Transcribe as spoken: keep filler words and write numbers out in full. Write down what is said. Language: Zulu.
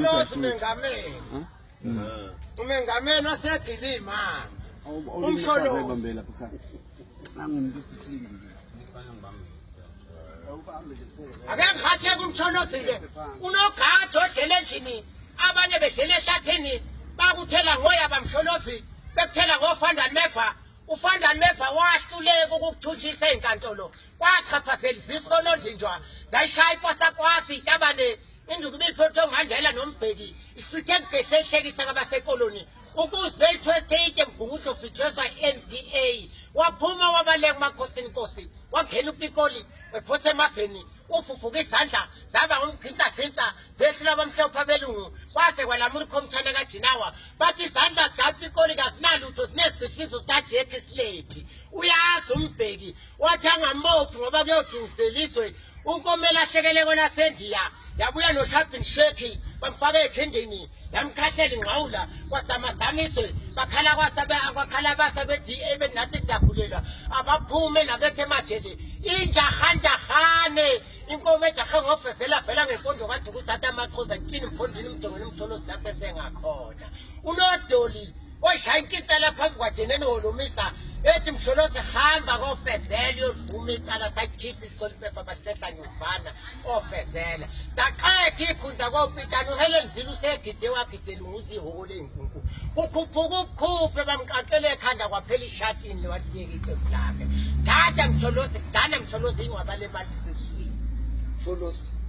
Umsholozi umengameli. Umengameli wasegilima. Umsholozi. Ake ngikhatheke umsholozi ke. Unogatsho odlela endlini. Abanye bedlela ehlathini bakuthela ngoya bamsholozi. Bekuthela ngofanda meva. Ufanda meva wahluleka ukukuthunjisa enkantolo. Kwachaphazela isisono njinjwa. Zayishaya iposa kwasi itabane. Induku biphotho ngandlela nombheki. Isithe ngesehlekisa kwabasekoloni. Ukuzibethwe stage mgungutho fitsheswa N D A. Waphuma wabaleka makhosini nkosi. Wangena upikoli wephose emafeni. Ufufuka izandla zaba ngumgqinsa gqinsa zehlula abamhlophe abelungu kwase kwalamuri khomthana kaJinawa bathi izandla zikapikoli kazinalutho sinezifiso sajekhe isilephi uyazi umbheki wathi angamophi ngoba kuyodingiseliswe unkomela ahlekele kona sendiya yabuya noShabin Sheki bamfaka ekhendeni yamkhathela ingqawula kwasamazamiswe bakhala kwasabe akwakhala basabe D A benathi siyagulela abaphume nabethe majele injahanje inkomo ejahe ngofesela vela ngempondo kade kusatha amaxhoza ntshini mfondini umjongeni umtholozi lapho esengakhona unodoli odla inkitsa lapha kwadene holomisa ethi msholozi hamba kofezela uyoduma icala sakhisi isolipepa basihla nyuvana ofezela daqeka ikhundla kopitana uHelen Zulu usegide wagidela umuzi ihole inkunku kukhuphuka ukukhuphe bamqaqele ekhanda kwaphela ishatini wathiyeka iqembu lakhe dada msholozi dana msholozi ingwabale mali seswini Msholozi